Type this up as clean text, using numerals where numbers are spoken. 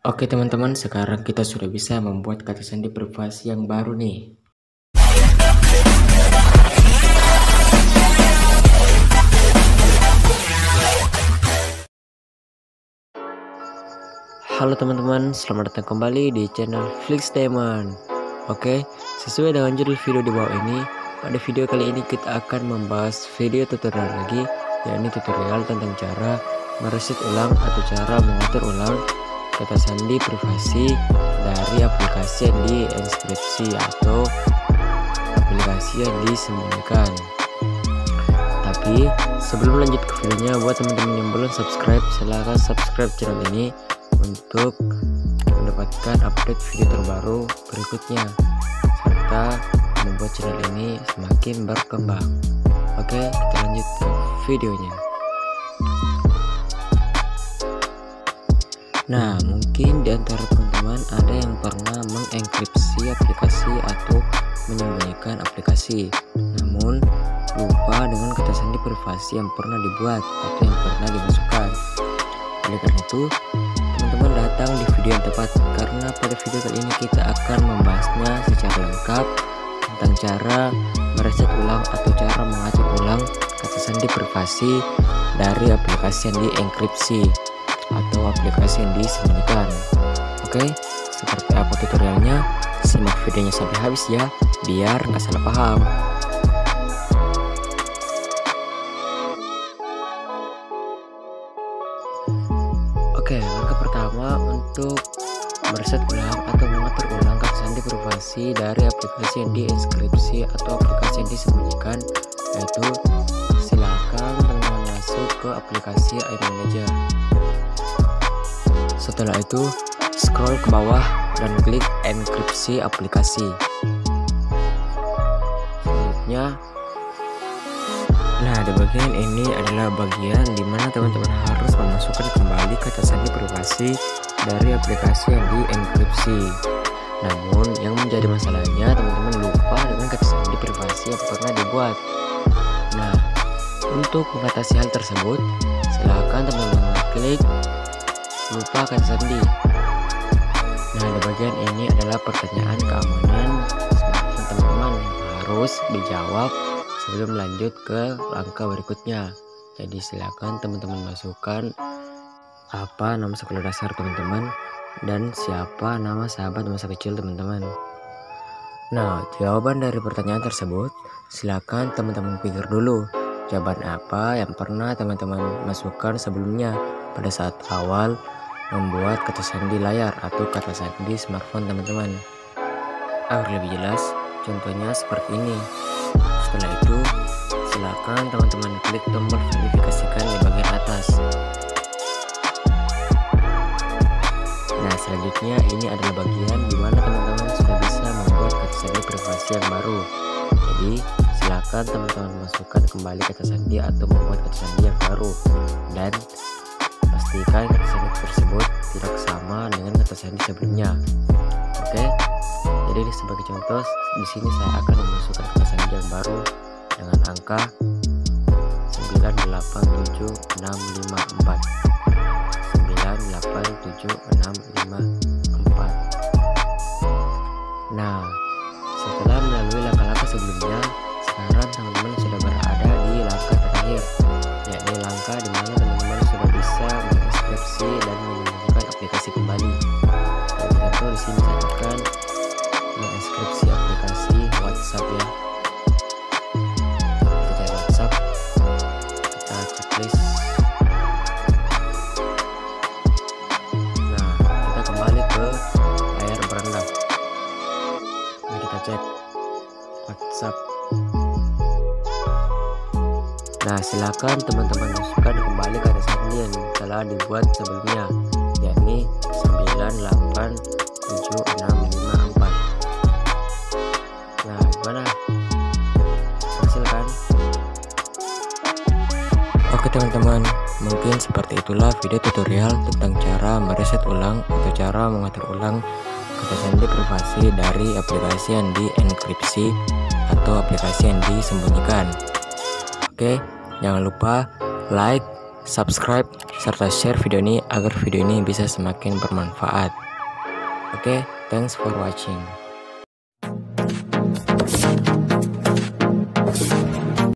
Oke teman-teman, sekarang kita sudah bisa membuat kata sandi privasi yang baru nih. Halo teman-teman, selamat datang kembali di channel Flix Diamond. Oke, sesuai dengan judul video di bawah ini, pada video kali ini kita akan membahas video tutorial lagi, yakni tutorial tentang cara mereset ulang atau cara mengatur ulang kata sandi privasi dari aplikasi yang dienkripsi atau aplikasi yang disembunyikan. Tapi sebelum lanjut ke videonya, buat teman-teman yang belum subscribe, silahkan subscribe channel ini untuk mendapatkan update video terbaru berikutnya serta membuat channel ini semakin berkembang. Oke, kita lanjut ke videonya. Nah, mungkin di antara teman-teman ada yang pernah mengenkripsi aplikasi atau menyembunyikan aplikasi, namun lupa dengan kata sandi privasi yang pernah dibuat atau yang pernah dimasukkan. Oleh karena itu, teman-teman datang di video yang tepat, karena pada video kali ini kita akan membahasnya secara lengkap tentang cara mereset ulang atau cara mengatur ulang kata sandi privasi dari aplikasi yang dienkripsi atau aplikasi yang disembunyikan. Oke, seperti apa tutorialnya? Simak videonya sampai habis ya, biar nggak salah paham. Oke, langkah pertama untuk mereset ulang atau mengatur ulang kata sandi privasi dari aplikasi yang dienkripsi atau aplikasi yang disembunyikan, yaitu silakan teman-teman masuk ke aplikasi iManager. Setelah itu, scroll ke bawah dan klik enkripsi aplikasi. Selanjutnya, nah di bagian ini adalah bagian dimana teman-teman harus memasukkan kembali kata sandi privasi dari aplikasi yang dienkripsi. Namun yang menjadi masalahnya, teman-teman lupa dengan kata sandi privasi yang pernah dibuat. Nah, untuk mengatasi hal tersebut, silakan teman-teman klik lupa kata sandi. Nah, di bagian ini adalah pertanyaan keamanan smartphone teman-teman yang harus dijawab sebelum lanjut ke langkah berikutnya. Jadi silakan teman-teman masukkan apa nama sekolah dasar teman-teman dan siapa nama sahabat masa kecil teman-teman. Nah, jawaban dari pertanyaan tersebut silakan teman-teman pikir dulu jawaban apa yang pernah teman-teman masukkan sebelumnya pada saat awal membuat kata sandi layar atau kata sandi smartphone teman-teman. Agar lebih jelas, contohnya seperti ini. Setelah itu, silakan teman-teman klik tombol verifikasikan di bagian atas. Nah, selanjutnya ini adalah bagian dimana teman-teman sudah bisa membuat kata sandi privasi yang baru. Jadi silakan teman-teman masukkan kembali kata sandi atau membuat kata sandi yang baru, dan pastikan kata sandi tersebut tidak sama dengan kata sandi sebelumnya. Oke, jadi sebagai contoh di sini saya akan memasukkan kata sandi yang baru dengan angka 987654. 987654. Nah, setelah melalui langkah-langkah sebelumnya, sekarang teman-teman sudah berada di langkah terakhir, yakni langkah dimana teman-teman sudah bisa menginskripsi dan menyembunyikan aplikasi kembali. Contoh di sini saya akan menginskripsi aplikasi WhatsApp ya. Kita cari WhatsApp, kita checklist. Nah, kita kembali ke layar beranda. Ini kita cek WhatsApp. Nah, silakan teman-teman masukkan kembali kata sandi yang telah dibuat sebelumnya, yakni 987654. Nah, gimana? Hasil kan? Oke teman-teman, mungkin seperti itulah video tutorial tentang cara mereset ulang atau cara mengatur ulang kata sandi privasi dari aplikasi yang dienkripsi atau aplikasi yang disembunyikan. Oke, jangan lupa like, subscribe, serta share video ini agar video ini bisa semakin bermanfaat. Oke, thanks for watching.